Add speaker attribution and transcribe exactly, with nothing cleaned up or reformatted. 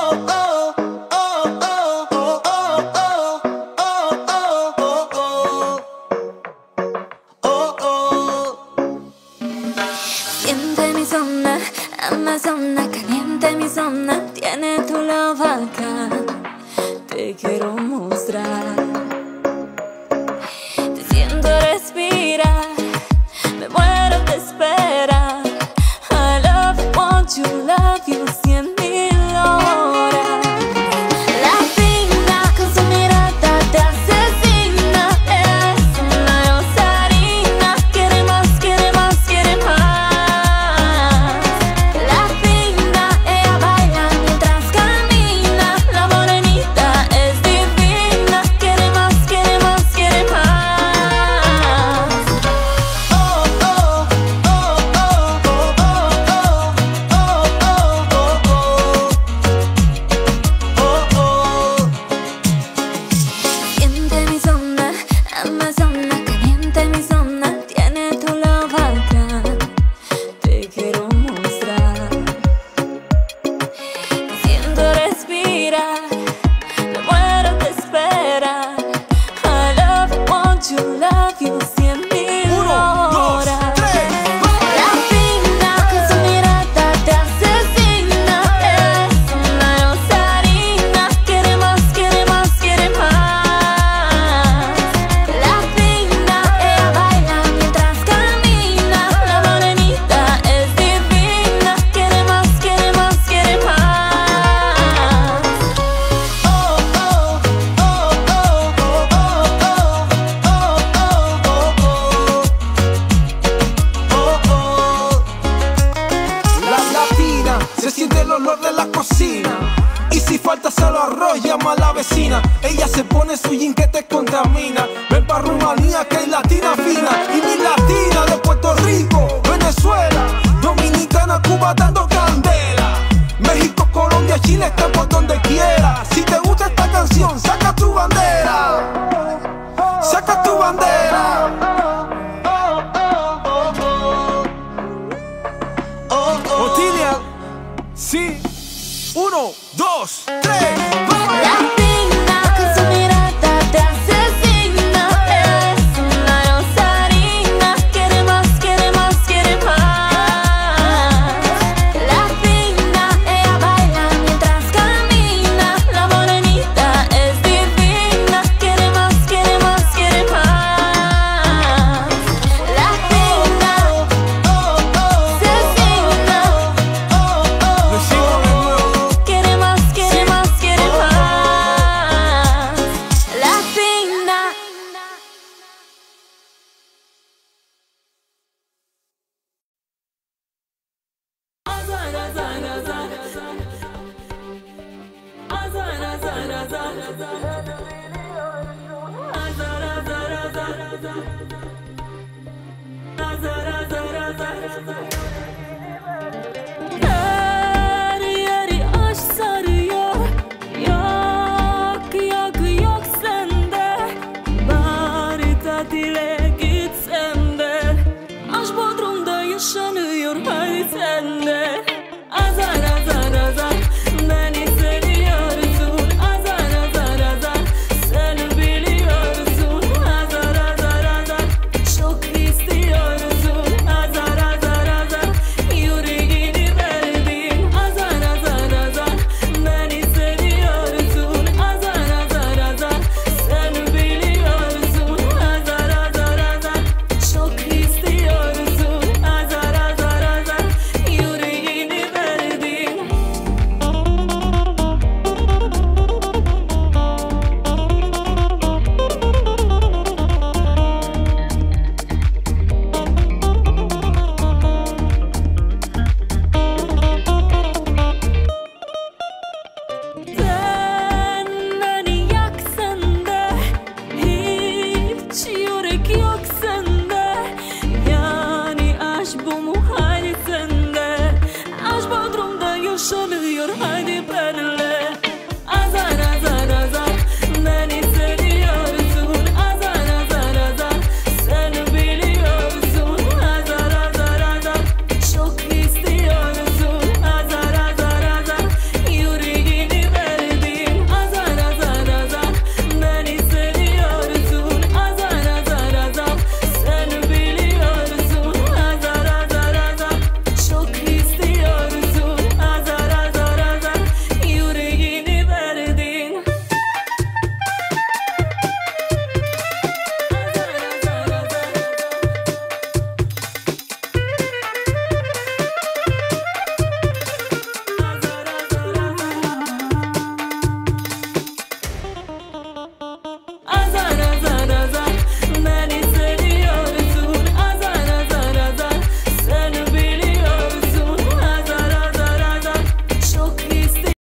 Speaker 1: Siente mi zona, Amazona, caliente mi zona, tiene tu love acá, te quiero mostrar. Te siento respirar, me muero de esperar. I love you, want you, love you, cien mil horas. Latina, con su mirada te asesina, es una rosarina, quiere más, quiere más, quiere más. Amazona, caliente mi zona, tiene tu love acá, te quiero mostrar. Te siento respirar, me muero de esperar. I love you, want you, love you, cien mil horas. Latina, con su mirada te asesina, es una rosarina, quiere más, quiere más, quiere más.
Speaker 2: Se siente el olor de la cocina, y si falta solo arroz llama a la vecina. Ella se pone su jean que te contamina. Ven pa' Rumanía que hay latina fina, y mi latina de Puerto Rico, Venezuela, Dominicana, Cuba dando candela. México, Colombia, Chile, está por donde quiera. Si te gusta esta canción, saca tu bandera, saca tu bandera. Otilia, sí, uno, dos, tres.